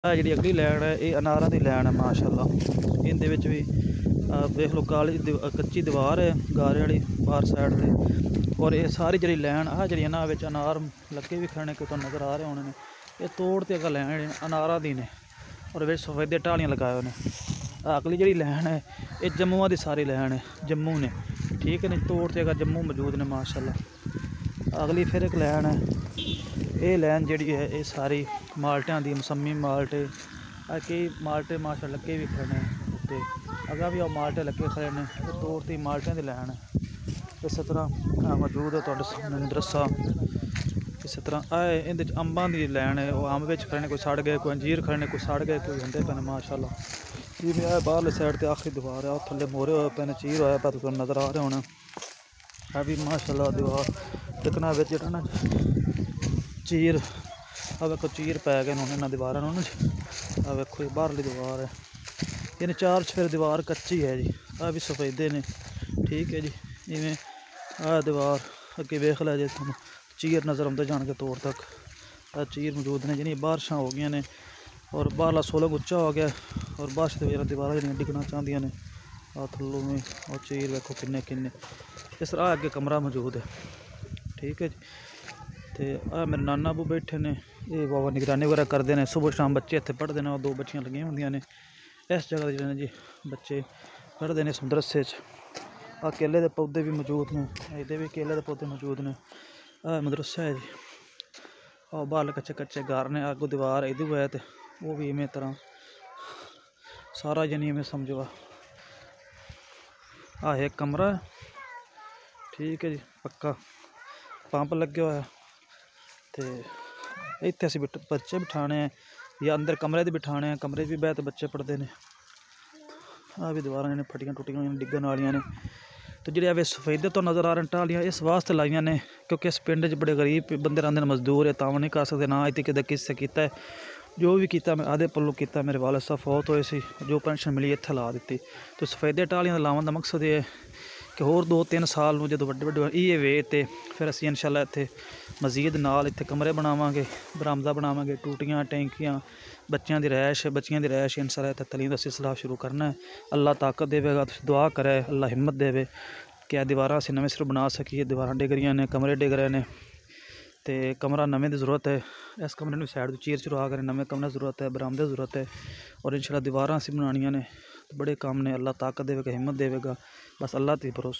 जी अगली लैन है ये अनारा की लैन है माशाअल्लाह। इहदे विच भी देख लो काली कच्ची दीवार है गारे वाली बाहर साइड से। और ये सारी जी लैन आ जी ना अनार लगे भी खड़े कि तुहानूं नज़र आ रहे होने ने। ये तोड़ ते अगर लैन अनारा दी ने और विच सफेदे ढालियां लगाए हुए ने। अगली जी लैन है ये जम्मुआ की सारी लैन है जम्मू ने, ठीक है नहीं तोड़ ते अगर जम्मू मौजूद ने माशाअल्लाह। अगली फिर एक लैन है ये लैन जी है ये सारी माल्टियां दी मौसमी माल्टे कई माल्टे माशा लगे भी खड़े ने उत्ते अगर भी माल्टे लगे खड़े ने तोड़ ती माल्टियां दी लैन है। इस तरह मौजूद है तुहाडे सामने दरसा। इस तरह आए इहदे च अंबां दी लैन है वो अंब विच खड़े ने, कोई सड़ गए, कोई अंजीर खड़े ने, कोई सड़ गए, कोई होंदे पे ने माशाअल्लाह। जिवें आ बाहरली साइड ते आखिरी दीवार है थल्ले मोरे होए पे ने चीर होया पे तुहानूं नज़र आ रहे होने। है भी माशाअल्लाह दीवार टिकना बिच जेहड़ा ना चीर आ वेखो चीर पै गए उन्होंने दीवारां नूं ना। आ वेखो बाहरली दीवार है इन चार चफेरे दीवार कच्ची है जी। आ भी सफेदे ने, ठीक है जी। जिवें आ दीवार अगे वेख लै जे तुहानूं चीर नज़र आते जाने तौर तक आ चीर मौजूद ने जिन्हें बारिशां हो गई ने और बाहरला सोलंग उच्चा हो गया और बारिश की वजह दीवारां जिहड़ियां डिगना चाहदियां ने। आ थल्लों में और चीर वेखो किन्ने किन्ने। इस तरह अगे कमरा मौजूद है, ठीक है जी। तो आ मेरे नाना अबू बैठे ने ये बाबा निगरानी वगैरह करते हैं। सुबह शाम बच्चे इत्थे पढ़ते हैं और दो बच्चियां लगियां होंदियां ने इस जगह जो जी बच्चे पढ़ते हैं इस मदरसे च। आ केले के पौधे भी मौजूद ने, ये भी केले के पौधे मौजूद ने। आ मदरसा है जी और बाहर कच्चे कच्चे घर ने आगू दीवार इधू है तो वो भी इवें तरह सारा जनी इवें समझो। आ एक कमरा है, ठीक है जी। पक्का पंप लगे हुआ है तो इत्थे असीं बच्चे बिठाने हैं या अंदर कमरे च बिठाने हैं, कमरे भी बैठ बच्चे पढ़ते हैं। आ भी दीवारां ने फटियां टुटियां डिगन वालियां ने। तो जिहड़े वे सफेदे तो नज़र आ रहे हैं ढालियां इस वास्ते लाइयां ने क्योंकि इस पिंड च बड़े गरीब बंदे रहिंदे ने, मजदूर है, तां नहीं कर सकते ना इत्थे किते किसे कीता है। जो भी किया मैं आधे पल्लों किया, मेरे वाले साहब फौत होए सी जो पेंशन मिली इत्थे ला दी। तो सफेदे ढालियां लावन का मकसद ये है कि होर 2-3 साल में जो वड्डे वड्डे ये वे तो फिर असीं इंशाअल्लाह इत्थे मजीद नाल इत्थे कमरे बनावांगे, बरामदा बनावांगे, टूटियां टैंकियां, बच्चियां दी रैश इंशाअल्लाह इत्थे तलीम दा सिलसिला शुरू करना है। अल्लाह ताकत देवेगा, तुसीं दुआ करे अल्लाह हिम्मत देवे कि दीवारां असीं नवें सिरों बना सकीए। दीवारां डिग रही ने, कमरे डिग रहे हैं तो कमरा नवें की जरूरत है। इस कमरे में साइड चीर चुरा कर नवें कमरे की जरूरत है, बरामदे की जरूरत है और इंशाअल्लाह दीवारां असीं बनानियां ने। बड़े काम ने, अल्लाह ताकत देवेगा, हिम्मत देवेगा, बस अल्लाह ते भरोसा।